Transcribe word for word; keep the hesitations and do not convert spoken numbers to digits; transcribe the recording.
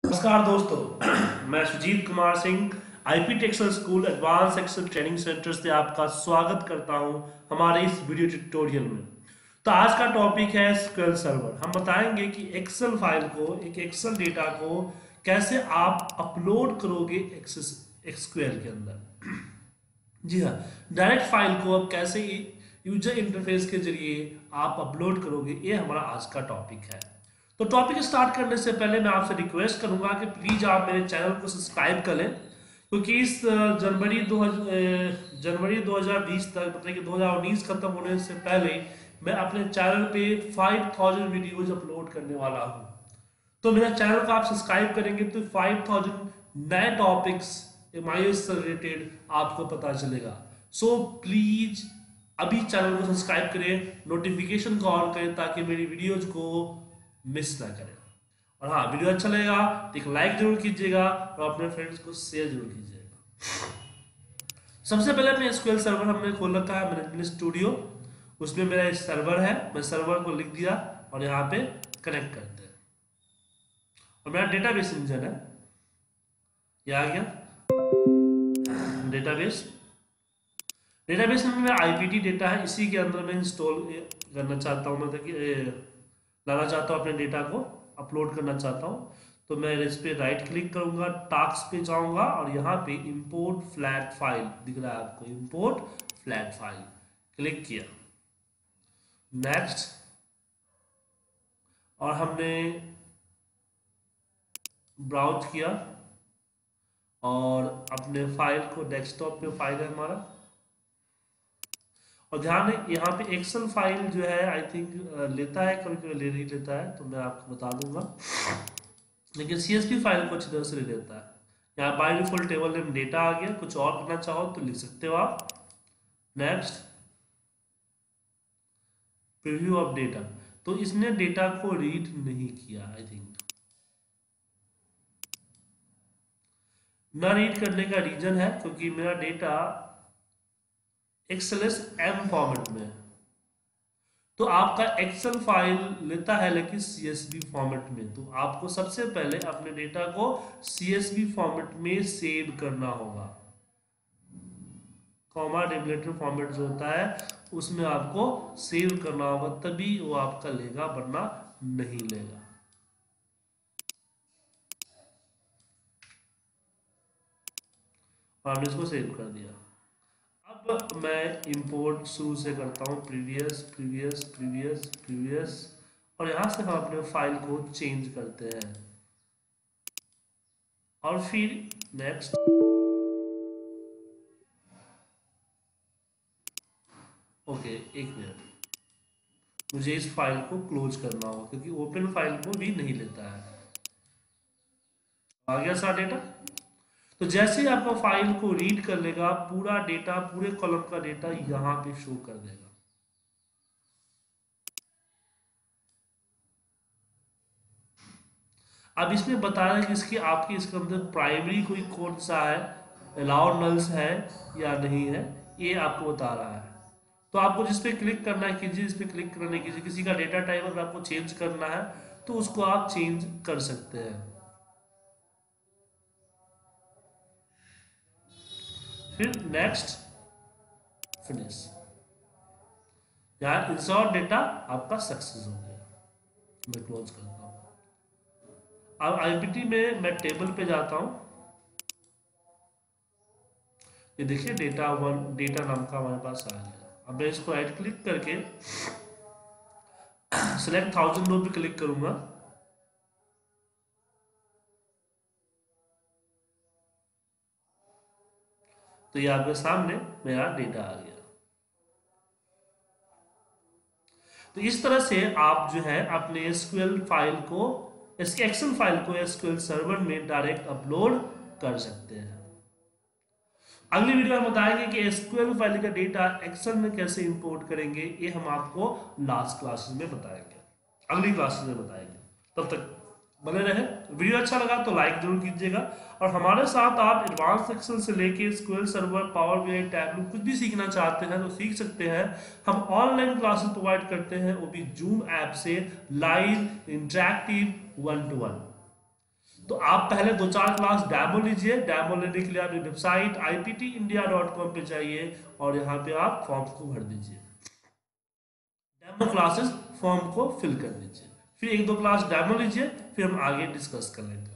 नमस्कार दोस्तों, मैं Sujeet Kumar Singh IP Texcel school advance Excel training centre से आपका स्वागत करता हूं हमारे इस वीडियो ट्यूटोरियल में। तो आज का टॉपिक है एसक्यूएल सर्वर। हम बताएंगे कि एक्सेल फाइल को, एक एक्सेल डेटा को कैसे आप अपलोड करोगे एसक्यूएल के अंदर। जी हाँ, डायरेक्ट फाइल को अब कैसे यूजर इंटरफेस के जरिए आप अपलोड करोगे, ये हमारा आज का टॉपिक है। तो टॉपिक स्टार्ट करने से पहले मैं आपसे रिक्वेस्ट करूंगा कि प्लीज आप मेरे चैनल को सब्सक्राइब कर लें, क्योंकि इस जनवरी दो जनवरी दो हज़ार बीस तक, मतलब कि दो हज़ार उन्नीस खत्म होने से पहले मैं अपने चैनल पे पाँच हज़ार वीडियोज अपलोड करने वाला हूं। तो मेरा चैनल को आप सब्सक्राइब करेंगे तो पाँच हज़ार नए टॉपिक्स एमआईएस से रिलेटेड आपको पता चलेगा। सो प्लीज अभी चैनल को सब्सक्राइब करें, नोटिफिकेशन को ऑन करें ताकि मेरी वीडियोज को मिस ना करें। और हाँ, वीडियो अच्छा लगेगा तो एक लाइक जरूर कीजिएगा और अपने फ्रेंड्स को शेयर जरूर कीजिएगा। सबसे पहले अपने एसक्यूएल सर्वर हमने खोल रखा है मैनेजमेंट स्टूडियो, उसमें मेरा सर्वर है। मैं सर्वर को लिख दिया और यहाँ पे कनेक्ट करते हैं और मेरा डेटाबेस इंजन है, ये आ गया डेटाबेस। डेटाबेस में मेरा आईपीटी डेटा है, इसी के अंदर मैं इंस्टॉल करना चाहता हूँ, मतलब कि लाना चाहता हूँ, अपने डेटा को अपलोड करना चाहता हूँ। तो मैं इस पर राइट क्लिक करूंगा, टास्क पे जाऊंगा और यहाँ पे इंपोर्ट फ्लैट फाइल दिख रहा है आपको, इंपोर्ट फ्लैट फाइल क्लिक किया, नेक्स्ट। और हमने ब्राउज किया और अपने फाइल को, डेस्कटॉप पे फाइल है हमारा। और ध्यान है यहाँ पे एक्सेल फाइल जो है आई थिंक लेता है, कभी कभी ले नहीं लेता है, तो मैं आपको बता दूंगा, लेकिन सीएसवी फाइल को अच्छी तरह से ले लेता है। यहाँ by default table name data आ गया, कुछ और करना चाहो तो लिख सकते हो आप। Next, preview of data. तो इसने डेटा को रीड नहीं किया आई थिंक। ना रीड करने का रीजन है क्योंकि मेरा डेटा एक्सएलएस एम फॉर्मेट में है। तो आपका एक्सेल फाइल लेता है लेकिन सीएसवी फॉर्मेट में, तो आपको सबसे पहले अपने डेटा को सीएसवी फॉर्मेट में सेव करना होगा। कॉमा टेबलेटर फॉर्मेट जो होता है उसमें आपको सेव करना होगा, तभी वो आपका लेगा, वरना नहीं लेगा। और हमने इसको सेव कर दिया। अब मैं इंपोर्ट शुरू से करता हूँ, प्रीवियस प्रीवियस प्रीवियस प्रीवियस, और यहाँ से हम अपने फाइल को चेंज करते हैं और फिर नेक्स्ट। ओके, एक मिनट, मुझे इस फाइल को क्लोज करना होगा क्योंकि ओपन फाइल को भी नहीं लेता है। आ गया सारा डेटा। तो जैसे ही आपका फाइल को रीड कर लेगा, पूरा डेटा, पूरे कॉलम का डेटा यहाँ पे शो कर देगा। अब इसमें बता रहा है कि इसकी आपकी इसके अंदर प्राइमरी कोई कौन सा है, अलाउड नल्स है या नहीं है, ये आपको बता रहा है। तो आपको जिस पे क्लिक करना है कीजिए, इस पे क्लिक करने कीजिए। किसी का डेटा टाइप अगर आपको चेंज करना है तो उसको आप चेंज कर सकते हैं। फिर नेक्स्ट, फिनिश। यहाँ इंसर्ट डेटा आपका सक्सेस हो गया। मैं क्लोज करता हूँ। अब आईपीटी में मैं टेबल पे जाता हूँ, ये देखिए डेटा वन, डेटा नाम का हमारे पास आ गया। अब मैं इसको राइट क्लिक करके सिलेक्ट थाउजेंड रो पे क्लिक करूंगा, तो ये आपके सामने मेरा डेटा आ गया। तो इस तरह से आप जो है अपने एसक्यूएल फाइल को, इसके एक्सेल फाइल को एसक्यूएल सर्वर में डायरेक्ट अपलोड कर सकते हैं। अगली वीडियो में बताएंगे कि एसक्यूएल फाइल का डेटा एक्सेल में कैसे इंपोर्ट करेंगे, ये हम आपको लास्ट क्लासेस में बताएंगे, अगली क्लासेस में बताएंगे। तब तक बने रहे। वीडियो अच्छा लगा तो लाइक जरूर कीजिएगा और हमारे साथ आप एडवांस एक्सेल से लेके SQL server, power BI, Tableau कुछ भी सीखना चाहते हैं तो सीख सकते हैं। हम ऑनलाइन क्लासेस प्रोवाइड करते हैं, वो भी जूम ऐप से, live interactive one to one. तो आप पहले दो चार क्लास डैमो लीजिए। डैमो लेने के लिए आपकी website I P T India dot com पे जाइए और यहाँ पे आप फॉर्म को भर दीजिए। डेमो क्लासेस फॉर्म को फिल कर दीजिए, फिर एक दो क्लास डेमो लीजिए, फिर हम आगे डिस्कस कर लेंगे।